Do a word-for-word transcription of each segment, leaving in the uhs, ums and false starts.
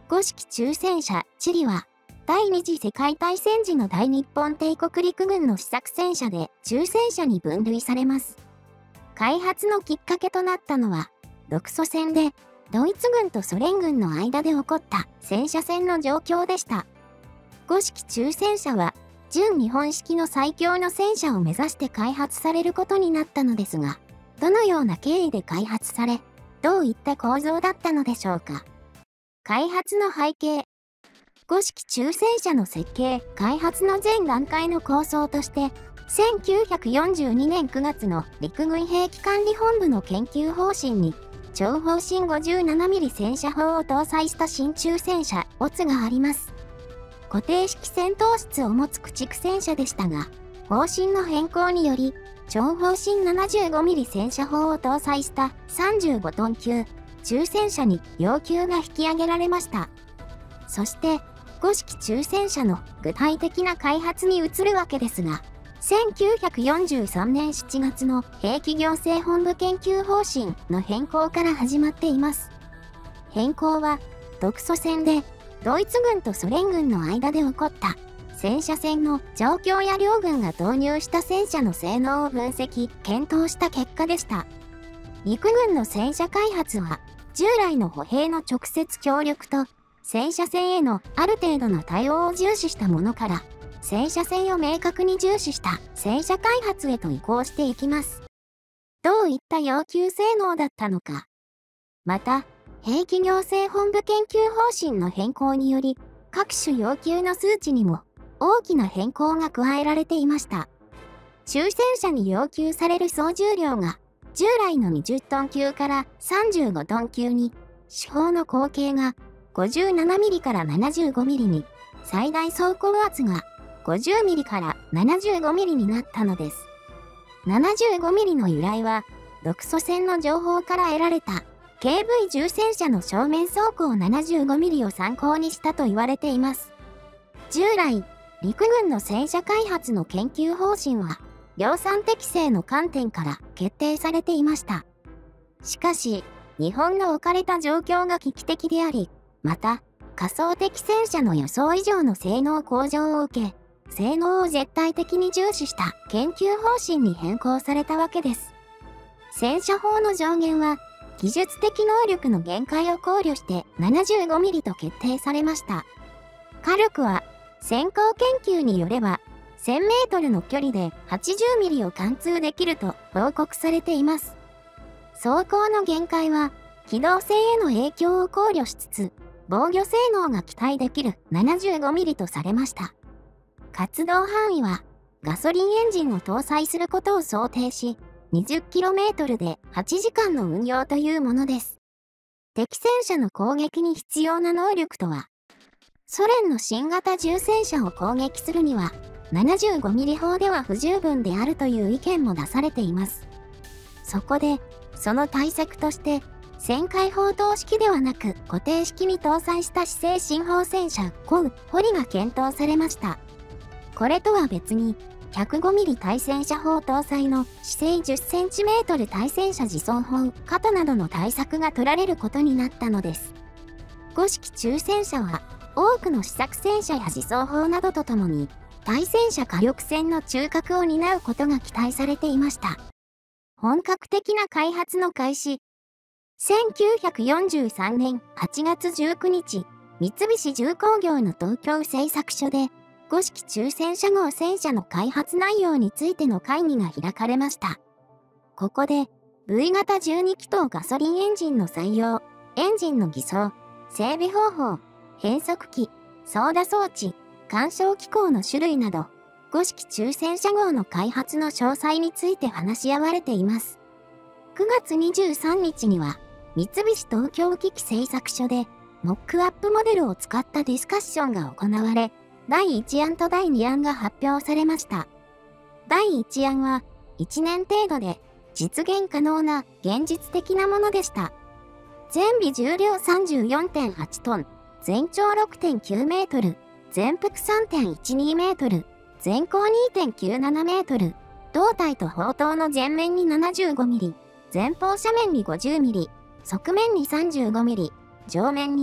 五式中戦車チリは、第二次世界大戦時の大日本帝国陸軍の試作戦車で中戦車に分類されます。開発のきっかけとなったのは、独ソ戦でドイツ軍とソ連軍の間で起こった戦車戦の状況でした。五式中戦車は、純日本式の最強の戦車を目指して開発されることになったのですが、どのような経緯で開発され、どういった構造だったのでしょうか。開発の背景。五式中戦車の設計・開発の前段階の構想として、せんきゅうひゃくよんじゅうにねんくがつの陸軍兵器管理本部の研究方針に、超方針 ごじゅうななミリ 戦車砲を搭載した新中戦車オツがあります。固定式戦闘室を持つ駆逐戦車でしたが、方針の変更により、超方針 ななじゅうごミリ 戦車砲を搭載したさんじゅうごトン級中戦車に要求が引き上げられました。そして、五式中戦車の具体的な開発に移るわけですが、せんきゅうひゃくよんじゅうさんねんしちがつの兵器行政本部研究方針の変更から始まっています。変更は、独ソ戦でドイツ軍とソ連軍の間で起こった戦車戦の状況や両軍が導入した戦車の性能を分析・検討した結果でした。陸軍の戦車開発は、従来の歩兵の直接協力と戦車戦へのある程度の対応を重視したものから、戦車戦を明確に重視した戦車開発へと移行していきます。どういった要求性能だったのか。また、兵器行政本部研究方針の変更により、各種要求の数値にも大きな変更が加えられていました。中戦車に要求される総重量が、従来のにじゅっトン級からさんじゅうごトン級に、主砲の口径がごじゅうななミリからななじゅうごミリに、最大走行圧がごじゅうミリからななじゅうごミリになったのです。ななじゅうごミリの由来は、独ソ戦の情報から得られた、ケーブイ 重戦車の正面走行ななじゅうごミリを参考にしたと言われています。従来、陸軍の戦車開発の研究方針は、量産適正の観点から決定されていました。しかし、日本の置かれた状況が危機的であり、また、仮想的戦車の予想以上の性能向上を受け、性能を絶対的に重視した研究方針に変更されたわけです。戦車砲の上限は、技術的能力の限界を考慮してななじゅうごミリと決定されました。火力は、先行研究によれば、せんメートルの距離ではちじゅうミリを貫通できると報告されています。走行の限界は、機動性への影響を考慮しつつ、防御性能が期待できるななじゅうごミリとされました。活動範囲は、ガソリンエンジンを搭載することを想定し、にじゅっキロメートル ではちじかんの運用というものです。敵戦車の攻撃に必要な能力とは、ソ連の新型重戦車を攻撃するには、ななじゅうごミリ砲では不十分であるという意見も出されています。そこで、その対策として、旋回砲塔式ではなく固定式に搭載した姿勢新砲戦車コウ・ホリが検討されました。これとは別に、ひゃくごミリ 対戦車砲搭載の姿勢じゅっセンチメートル 対戦車自走砲、肩などの対策が取られることになったのです。五式中戦車は、多くの試作戦車や自走砲などとともに、対戦車火力戦の中核を担うことが期待されていました。本格的な開発の開始。せんきゅうひゃくよんじゅうさんねんはちがつじゅうくにち、三菱重工業の東京製作所で、五式中戦車号戦車の開発内容についての会議が開かれました。ここで、ブイ 型じゅうにきとうガソリンエンジンの採用、エンジンの偽装、整備方法、変速機、操舵装置、干渉機構の種類など、五式中戦車号の開発の詳細について話し合われています。くがつにじゅうさんにちには、三菱東京機器製作所で、モックアップモデルを使ったディスカッションが行われ、だいいち案とだいに案が発表されました。だいいち案は、いちねん程度で実現可能な現実的なものでした。全尾重量 さんじゅうよんてんはちトン、全長 ろくてんきゅうメートル、全幅 さんてんいちにメートル、全高 にてんきゅうななメートル、胴体と砲塔の前面に ななじゅうごミリ、前方斜面に ごじゅうミリ、側面に さんじゅうごミリ、上面に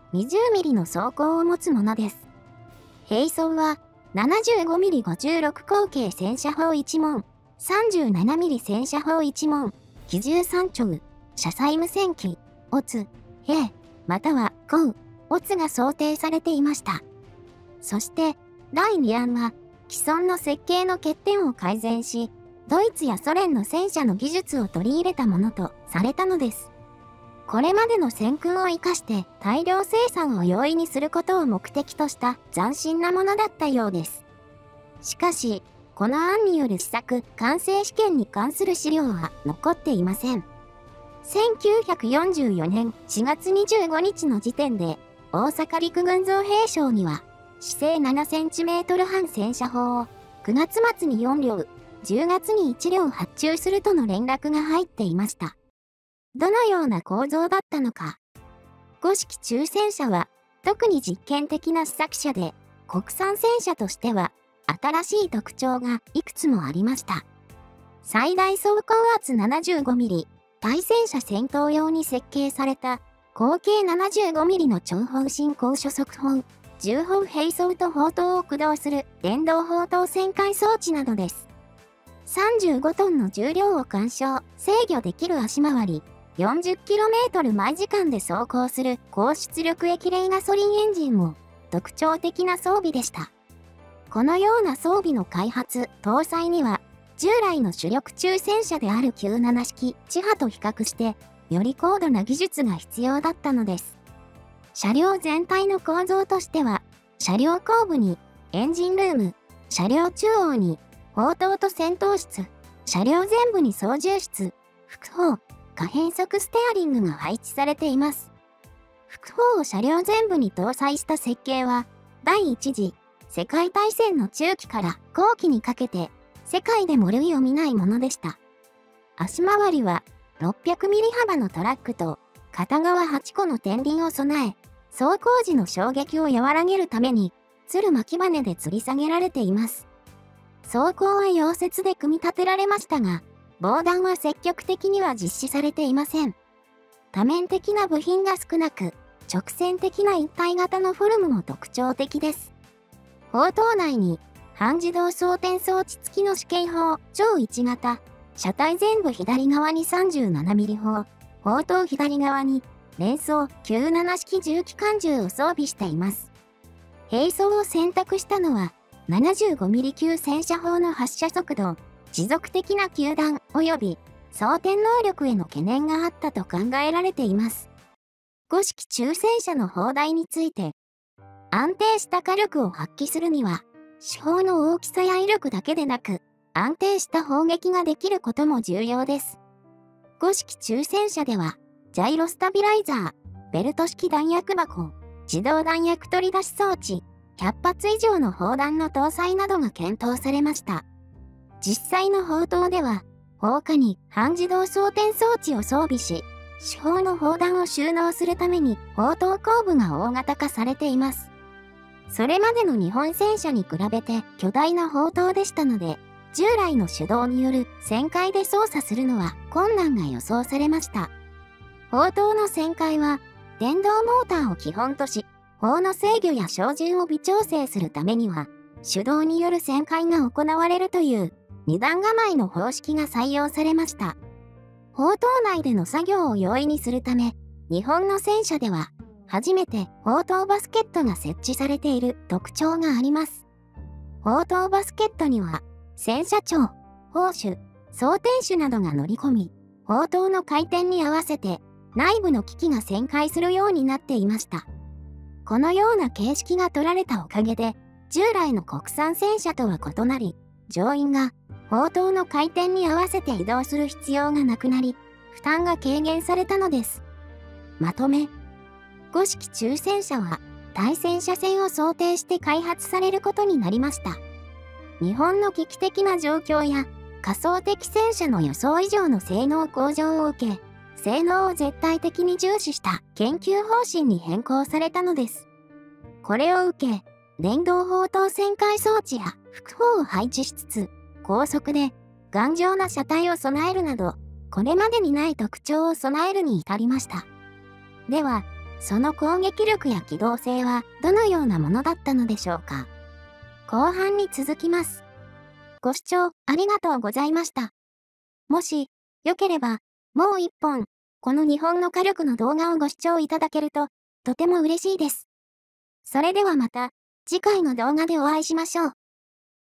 にじゅうミリ の装甲を持つものです。兵装は ななじゅうごミリごじゅうろく 口径戦車砲いち門、さんじゅうななミリ 戦車砲いち門、機銃さん丁、車載無線機、オツ、兵、または鋼、オツが想定されていました。そしてだいに案は既存の設計の欠点を改善し、ドイツやソ連の戦車の技術を取り入れたものとされたのです。これまでの戦訓を生かして大量生産を容易にすることを目的とした斬新なものだったようです。しかし、この案による試作・完成試験に関する資料は残っていません。せんきゅうひゃくよんじゅうよねんしがつにじゅうごにちの時点で、大阪陸軍造兵廠には、市製ななセンチメートル半戦車砲をくがつ末によん両、じゅうがつにいち両発注するとの連絡が入っていました。どのような構造だったのか。五式中戦車は特に実験的な試作車で、国産戦車としては新しい特徴がいくつもありました。最大走行圧 ななじゅうごミリ、対戦車戦闘用に設計された口径 ななじゅうごミリ の超砲進高初速砲、重砲兵装と砲塔を駆動する電動砲塔旋回装置などです。さんじゅうごトンの重量を干渉、制御できる足回り、よんじゅっキロメートル 毎時間で走行する高出力液冷ガソリンエンジンも特徴的な装備でした。このような装備の開発・搭載には、従来の主力中戦車であるきゅうじゅうなな式地波と比較して、より高度な技術が必要だったのです。車両全体の構造としては、車両後部にエンジンルーム、車両中央に砲塔と戦闘室、車両前部に操縦室、副砲、可変速ステアリングが配置されています。副砲を車両前部に搭載した設計は、第一次世界大戦の中期から後期にかけて、世界でも類を見ないものでした。足回りはろっぴゃくミリ幅のトラックと片側はち個の天輪を備え、走行時の衝撃を和らげるために、つる巻き羽で吊り下げられています。装甲は溶接で組み立てられましたが、防弾は積極的には実施されていません。多面的な部品が少なく、直線的な一体型のフォルムも特徴的です。砲塔内に、半自動装填装置付きの試験砲、超いち型、車体前部左側に さんじゅうななミリ 砲、砲塔左側に、連装きゅうじゅうなな式重機関銃を装備しています。兵装を選択したのは、ななじゅうごミリ 級戦車砲の発射速度、持続的な球弾及び装填能力への懸念があったと考えられています。五式中戦車の砲台について、安定した火力を発揮するには、主砲の大きさや威力だけでなく、安定した砲撃ができることも重要です。五式中戦車では、ジャイロスタビライザー、ベルト式弾薬箱、自動弾薬取り出し装置、ひゃっ発以上の砲弾の搭載などが検討されました。実際の砲塔では、砲下に半自動装填装置を装備し、主砲の砲弾を収納するために砲塔後部が大型化されています。それまでの日本戦車に比べて巨大な砲塔でしたので、従来の手動による旋回で操作するのは困難が予想されました。砲塔の旋回は、電動モーターを基本とし、砲の制御や照準を微調整するためには、手動による旋回が行われるという二段構えの方式が採用されました。砲塔内での作業を容易にするため、日本の戦車では、初めて砲塔バスケットが設置されている特徴があります。砲塔バスケットには、戦車長、砲手、装填手などが乗り込み、砲塔の回転に合わせて内部の機器が旋回するようになっていました。このような形式が取られたおかげで、従来の国産戦車とは異なり、乗員が砲塔の回転に合わせて移動する必要がなくなり、負担が軽減されたのです。まとめ。五式中戦車は対戦車戦を想定して開発されることになりました。日本の危機的な状況や仮想的戦車の予想以上の性能向上を受け、性能を絶対的に重視した研究方針に変更されたのです。これを受け、電動砲塔旋回装置や副砲を配置しつつ、高速で頑丈な車体を備えるなど、これまでにない特徴を備えるに至りました。では、 その攻撃力や機動性はどのようなものだったのでしょうか。後半に続きます。ご視聴ありがとうございました。もし、よければ、もう一本、この日本の火力の動画をご視聴いただけると、とても嬉しいです。それではまた、次回の動画でお会いしましょう。